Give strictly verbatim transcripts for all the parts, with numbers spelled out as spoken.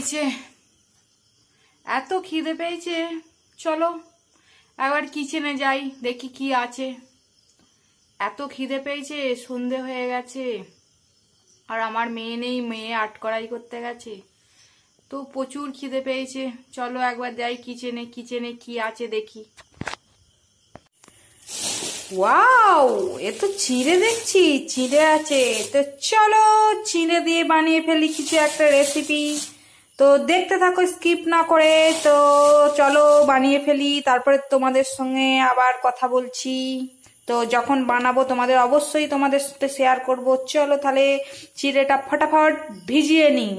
পেয়েছে, এত খিদে পেয়েছে। চলো একবার কিচেনে যাই, দেখি কি আছে। এত খিদে পেয়েছে, সন্ধে হয়ে গেছে আর আমার মেয়ে নেই, মেয়ে আর্ট করাই করতে গেছে। তো প্রচুর খিদে পেয়েছে, চলো একবার যাই কিচেনে, কিচেনে কি আছে দেখি। ওয়াও, এ তো চিড়ে দেখছি, চিড়ে আছে। তো চলো চিড়ে দিয়ে বানিয়ে ফেলি কিছু একটা রেসিপি। তো দেখতে থাকো স্কিপ না করে। তো চলো বানিয়ে ফেলি, তারপরে তোমাদের সঙ্গে আবার কথা বলছি। তো যখন বানাবো তোমাদের অবশ্যই তোমাদের সাথে শেয়ার করব। চলো তাহলে চিড়েটা ফটাফট ভিজিয়ে নিই।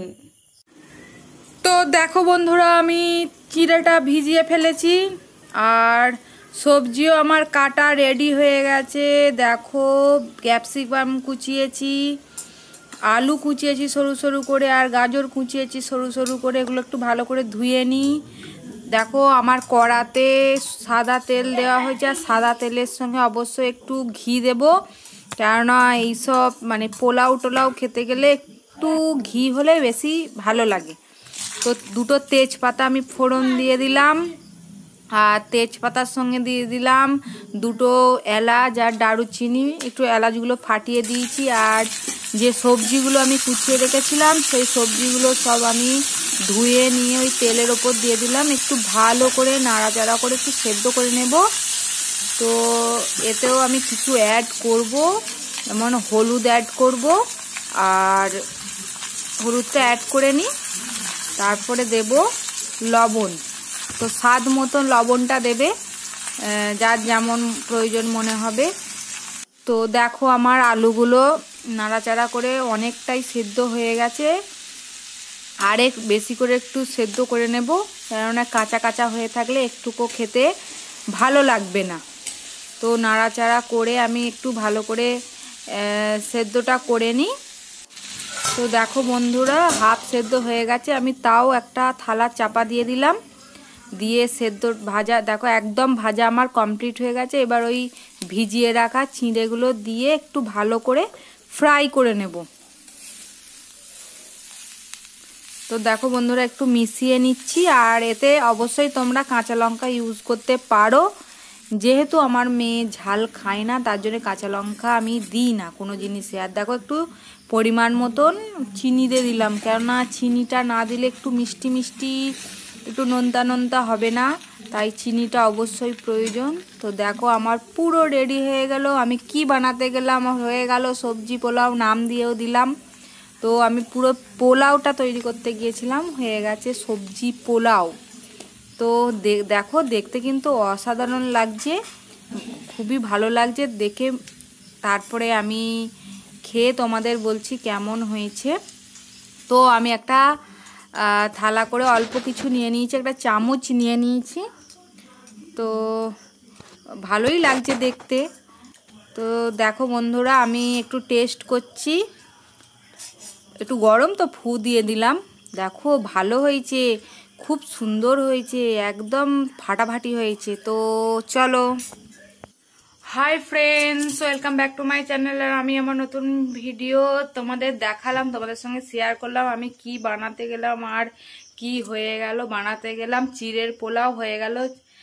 তো দেখো বন্ধুরা, আমি চিড়েটা ভিজিয়ে ফেলেছি আর সবজিও আমার কাটা রেডি হয়ে গেছে। দেখো ক্যাপসিকাম কুচিয়েছি, আলু কুচিয়েছি সরু সরু করে, আর গাজর কুচিয়েছি সরু সরু করে। এগুলো একটু ভালো করে ধুয়ে নিই। দেখো আমার কড়াতে সাদা তেল দেওয়া হয়েছে, আর সাদা তেলের সঙ্গে অবশ্যই একটু ঘি দেব, কেননা এইসব মানে পোলাও টোলাও খেতে গেলে একটু ঘি হলে বেশি ভালো লাগে। তো দুটো তেজপাতা আমি ফোড়ন দিয়ে দিলাম, আর তেজপাতার সঙ্গে দিয়ে দিলাম দুটো এলাচ আর দারুচিনি, একটু এলাচগুলো ফাটিয়ে দিয়েছি। আর যে সবজিগুলো আমি কুচিয়ে রেখেছিলাম সেই সবজিগুলো সব আমি ধুয়ে নিয়ে ওই তেলের ওপর দিয়ে দিলাম। একটু ভালো করে নাড়াচাড়া করে একটু সেদ্ধ করে নেব। তো এতেও আমি কিছু অ্যাড করব, যেমন হলুদ অ্যাড করব, আর হলুদটা অ্যাড করে নিই। তারপরে দেব লবণ। তো স্বাদ মতন লবণটা দেবে, যার যেমন প্রয়োজন মনে হবে। তো দেখো আমার আলুগুলো নাড়াচাড়া করে অনেকটাই সেদ্ধ হয়ে গেছে। আরেক বেশি করে একটু সেদ্ধ করে নেব, কেননা কাঁচা কাঁচা হয়ে থাকলে একটুকু খেতে ভালো লাগবে না। তো নাড়াচাড়া করে আমি একটু ভালো করে সেদ্ধটা করে নিই। তো দেখো বন্ধুরা, হাফ সেদ্ধ হয়ে গেছে, আমি তাও একটা থালা চাপা দিয়ে দিলাম, দিয়ে সেদ্ধ ভাজা দেখো একদম ভাজা আমার কমপ্লিট হয়ে গেছে। এবার ওই ভিজিয়ে রাখা চিঁড়েগুলো দিয়ে একটু ভালো করে ফ্রাই করে নেব। তো দেখো বন্ধুরা, একটু মিশিয়ে নিচ্ছি। আর এতে অবশ্যই তোমরা কাঁচা লঙ্কা ইউজ করতে পারো, যেহেতু আমার মেয়ে ঝাল খায় না তার জন্য কাঁচা লঙ্কা আমি দিই না কোনো জিনিসে। আর দেখো একটু পরিমাণ মতন চিনি দিয়ে দিলাম, কেননা চিনিটা না দিলে একটু মিষ্টি মিষ্টি একটু নোনতা নোনতা হবে না, তাই চিনিটা অবশ্যই প্রয়োজন। তো দেখো আমার পুরো রেডি হয়ে গেল। আমি কি বানাতে গেলাম হয়ে গেল সবজি পোলাও, নাম দিয়েও দিলাম। তো আমি পুরো পোলাওটা তৈরি করতে গিয়েছিলাম, হয়ে গেছে সবজি পোলাও। তো দেখো দেখতে কিন্তু অসাধারণ লাগছে, খুবই ভালো লাগছে দেখে। তারপরে আমি খেয়ে তোমাদের বলছি কেমন হয়েছে। তো আমি একটা থালা করে অল্প কিছু নিয়ে নিয়েছি, একটা চামচ নিয়ে নিয়েছি। তো ভালোই লাগছে দেখতে। তো দেখো বন্ধুরা, আমি একটু টেস্ট করছি, একটু গরম তো ফু দিয়ে দিলাম। দেখো ভালো হয়েছে, খুব সুন্দর হয়েছে, একদম ফাটাফাটি হয়েছে। তো চলো, hi friends, welcome back to my channel. আর আমি আমার নতুন ভিডিও তোমাদের দেখালাম, তোমাদের সঙ্গে শেয়ার করলাম আমি কি বানাতে গেলাম আর কি হয়ে গেল। বানাতে গেলাম চিড়ের পোলাও, হয়ে গেল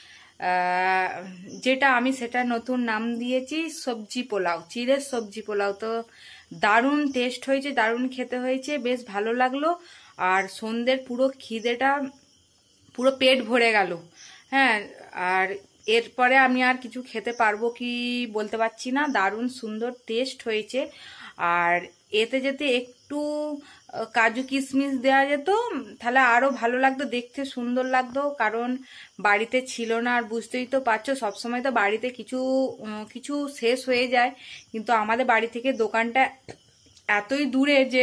যেটা আমি সেটা নতুন নাম দিয়েছি সবজি পোলাও, চিড়ের সবজি পোলাও। তো দারুণ টেস্ট হয়েছে, দারুণ খেতে হয়েছে, বেশ ভালো লাগলো। আর সন্ধ্যের পুরো খিদেটা পুরো পেট ভরে গেল। হ্যাঁ, আর এরপরে আমি আর কিছু খেতে পারবো কি বলতে পারছি না, দারুণ সুন্দর টেস্ট হয়েছে। আর এতে যেতে একটু কাজু কিশমিশ দেওয়া যেত তাহলে আরও ভালো লাগতো, দেখতে সুন্দর লাগতো, কারণ বাড়িতে ছিল না। আর বুঝতেই তো পারছো সবসময় তো বাড়িতে কিছু কিছু শেষ হয়ে যায়, কিন্তু আমাদের বাড়ি থেকে দোকানটা এতই দূরে যে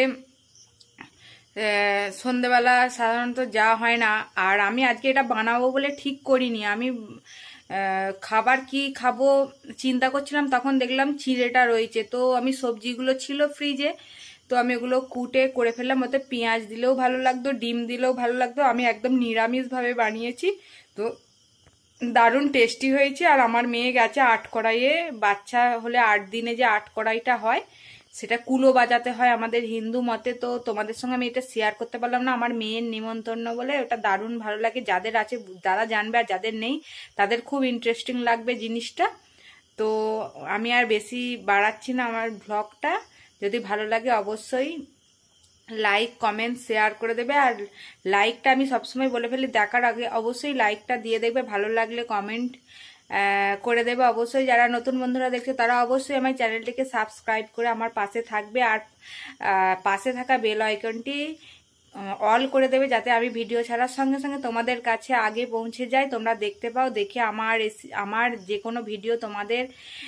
সন্ধেবেলা সাধারণত যাওয়া হয় না। আর আমি আজকে এটা বানাবো বলে ঠিক করিনি, আমি খাবার কি খাবো চিন্তা করছিলাম, তখন দেখলাম চিড়েটা রয়েছে। তো আমি সবজিগুলো ছিল ফ্রিজে, তো আমি ওগুলো কুটে করে ফেললাম। ওতে পেঁয়াজ দিলেও ভালো লাগতো, ডিম দিলেও ভালো লাগতো। আমি একদম নিরামিষভাবে বানিয়েছি, তো দারুণ টেস্টি হয়েছে। আর আমার মেয়ে গেছে আট কড়াইয়ে, বাচ্চা হলে আট দিনে যে আট কড়াইটা হয় সেটা কুলো বাজাতে হয় আমাদের হিন্দু মতে। তো তোমাদের সঙ্গে আমি এটা শেয়ার করতে পারলাম না, আমার মেয়ের নিমন্ত্রণ বলে। ওটা দারুণ ভালো লাগে, যাদের আছে যারা জানবে, আর যাদের নেই তাদের খুব ইন্টারেস্টিং লাগবে জিনিসটা। তো আমি আর বেশি বাড়াচ্ছি না আমার ব্লগটা। যদি ভালো লাগে অবশ্যই লাইক কমেন্ট শেয়ার করে দেবে। আর লাইকটা আমি সবসময় বলে ফেলি, দেখার আগে অবশ্যই লাইকটা দিয়ে দেখবে, ভালো লাগলে কমেন্ট করে দেবে অবশ্যই। যারা নতুন বন্ধুরা দেখছে তারা অবশ্যই আমার চ্যানেলটিকে সাবস্ক্রাইব করে আমার পাশে থাকবে, আর পাশে থাকা বেল আইকনটি অল করে দেবে, যাতে আমি ভিডিও ছাড়ার সঙ্গে সঙ্গে তোমাদের কাছে আগে পৌঁছে যায়, তোমরা দেখতে পাও, দেখে আমার আমার যে কোনো ভিডিও তোমাদের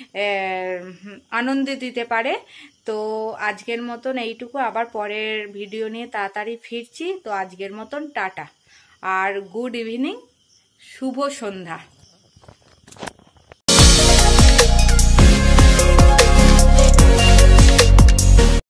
আনন্দ দিতে পারে। তো আজকের মতন এইটুকু, আবার পরের ভিডিও নিয়ে তাড়াতাড়ি ফিরছি। তো আজকের মতন টাটা আর গুড ইভিনিং, শুভ সন্ধ্যা।